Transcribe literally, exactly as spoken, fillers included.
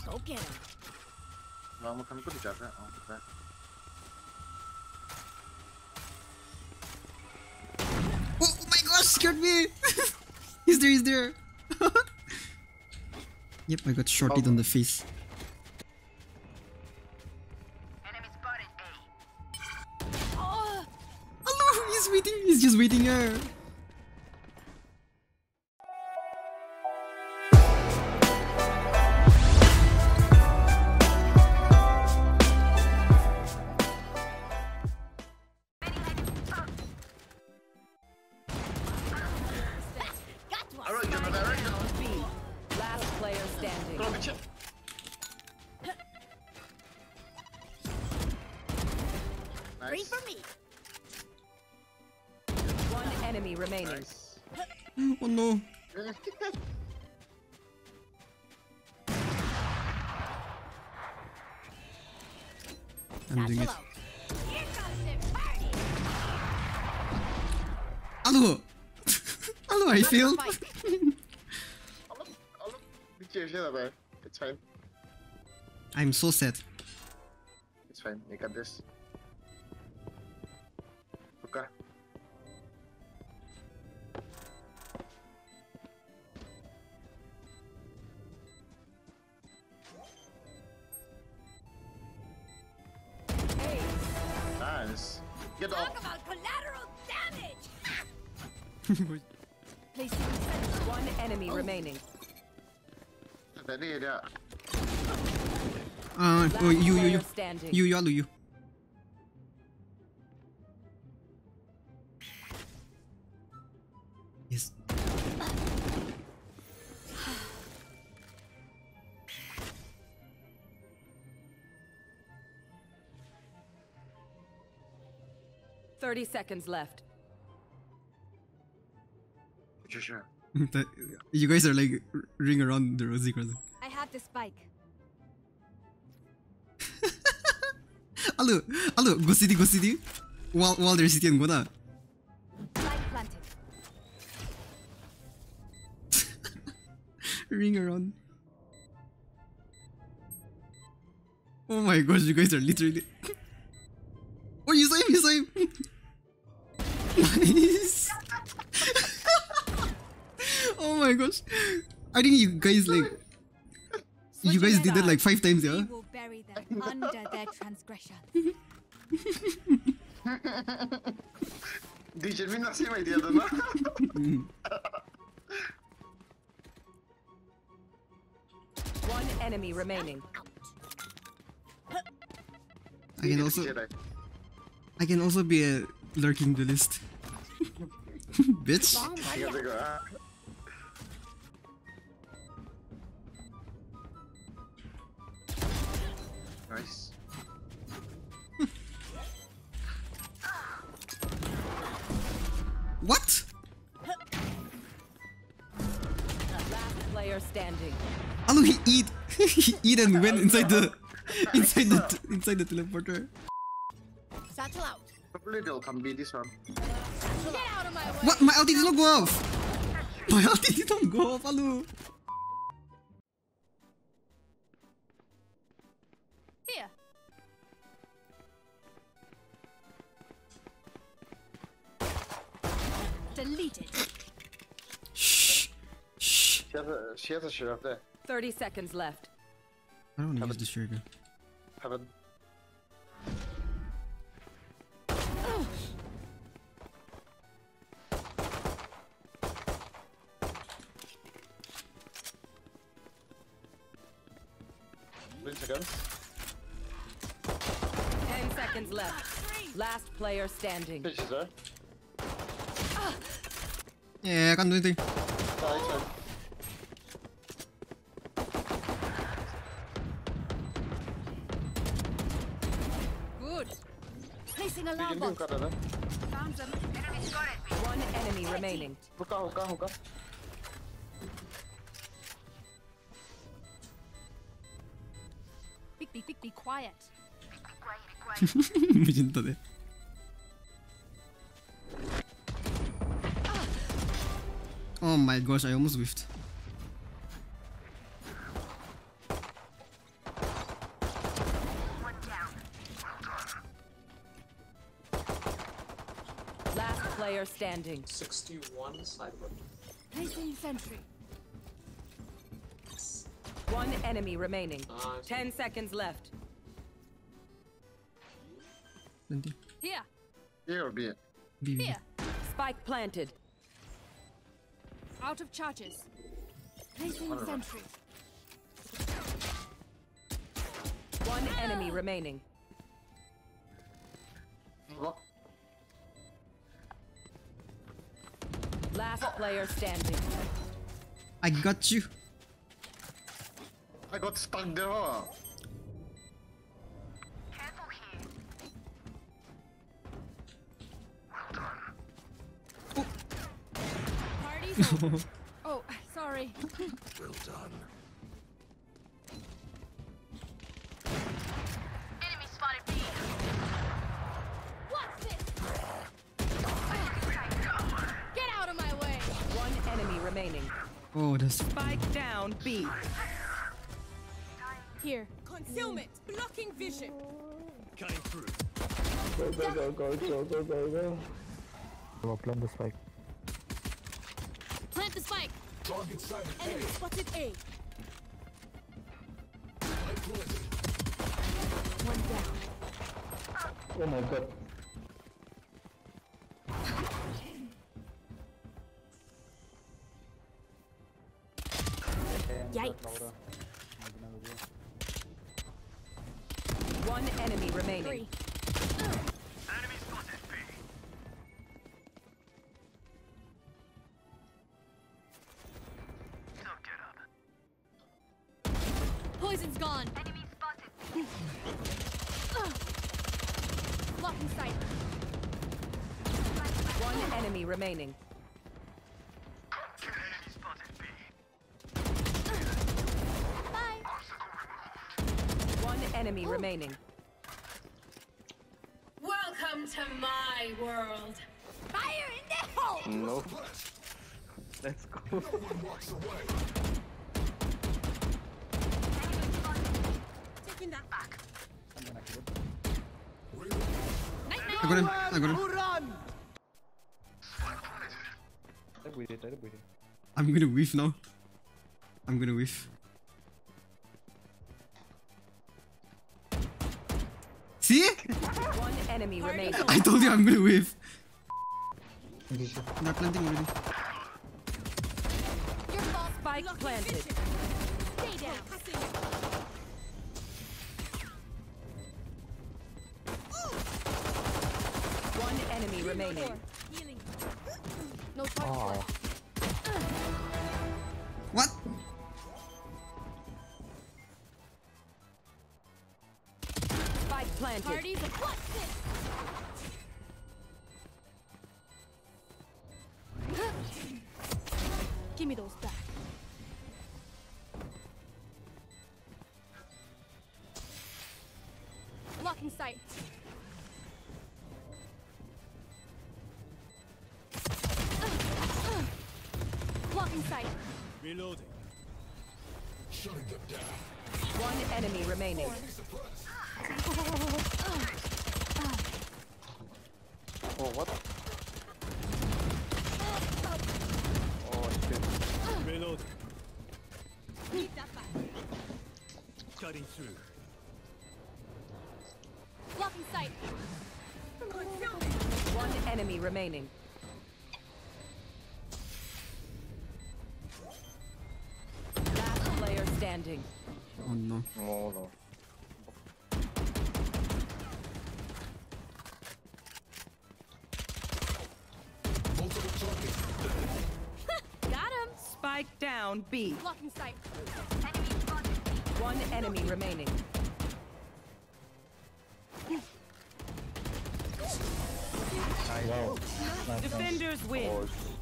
Go get him. Vamos a put each other. Oh, oh my gosh, scared me! He's there, he's there! Yep, I got shorted oh. on the face. Enemy spotted A. Oh! Hello, he's waiting, he's just waiting here. Free for me. One enemy remaining. Nice. Oh no. I'm doing it. Hello. Hello, I failed. It's fine. I'm so sad. It's fine. You got this. Okay. Hey. Nice. Get Talk off. about collateral damage. One enemy oh. remaining. Uh, oh, you, you, you, you, you, you, you. Yes. Thirty seconds left. Sure. You guys are like ring around the rosy crossing. I have the spike. Hello, hello, go city, go city. While while they're city and go na. Spike planted. Ring around. Oh my gosh, you guys are literally. Oh, you saw him, you saw him. Nice. Oh my gosh. I think you guys like. You guys did it like five times, yeah? We will bury them under their transgression. Dice mi nasce mai dia no? One enemy remaining. I can also I can also be a lurking duelist. Bitch. Nice. What? Last player standing. Hello, he eat. He eat and went inside the inside the inside the teleporter. Satchel out. Probably they'll come be this one. Get out of my way. What? My ulti did not go off. My ulti did not go off. Hello. Here. Deleted. Shh. Shh. She has a, she has a shirt up there. Thirty seconds left. I don't want to use this trigger. Haven't. Seconds. Ten seconds left. Last player standing. Fish is there. Yeah, I can't do anything. Nice. Good. Placing alarm box. Found them. Enemy spotted me. One enemy remaining. Hookah, hookah, hookah. Be, be, be, be quiet. Be quiet, be quiet. Oh my gosh, I almost whiffed. player standing. sixty-one sideboard. Placing sentry. One enemy remaining. Nice. Ten seconds left. Plenty. Here. A or B? B, B. Here. Spike planted. Out of charges. Placing Whatever. sentry. One enemy remaining. What? Last player standing. I got you. I got stuck there. Huh? Party's over. Oh, sorry. Well done. Enemy spotted B. What's this? Get out of my way. One enemy remaining. Oh, that's Spike down B. Here. Concealment. Blocking vision. Cutting through. Go, go, go, go, go, go, go, go. Go plant the spike. Plant the spike. Target sighted. Enemy spotted A. One down. Oh my god. Yikes. One enemy remaining. Three. Enemy spotted B. Don't get up. Poison's gone. Enemy spotted. Blocking sight. One enemy remaining. Enemy spotted B. Bye. One enemy remaining. Welcome to my world. Fire in the hole. No. Let's go. One walks away. Taking that back. I got him. I got him. I'm gonna whiff now. I'm gonna whiff. See? One enemy remaining. I told you I'm gonna whiff. They're planting already. Your fault. Spike Blocking planted. vision. Stay down. One enemy remaining. Healing. No charge. What? Spike planted. Parties. What's this? Give me those back. Blocking sight. Blocking sight. Reloading. Shutting them down. One enemy remaining. Oh, what? Oh shit. Reloading. Need that back. Cutting through. Blocking sight. One enemy remaining. Last player standing. Oh no. No, no. Multiple targets. Got him. Spike down B. Blocking sight. One enemy remaining. Wow. Nice, nice. Defenders win. Oh,